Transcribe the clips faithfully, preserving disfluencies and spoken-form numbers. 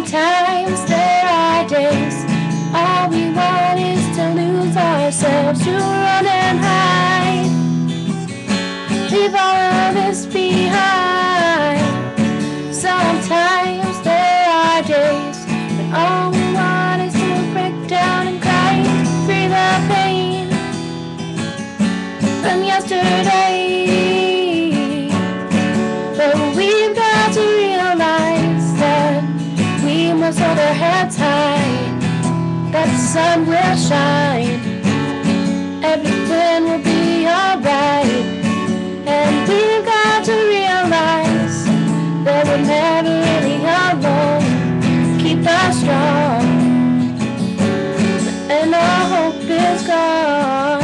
Sometimes there are days all we want is to lose ourselves, to run and hide, leave all of this behind. Sometimes there are days when all we want is to break down and cry, free the pain from yesterday. But we've got to realize that we must hold our heads high, that the sun will shine, everything will be alright. And we've got to realize that we're never really alone. Keep us strong, and our hope is gone.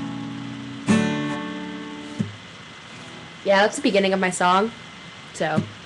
Yeah, that's the beginning of my song, so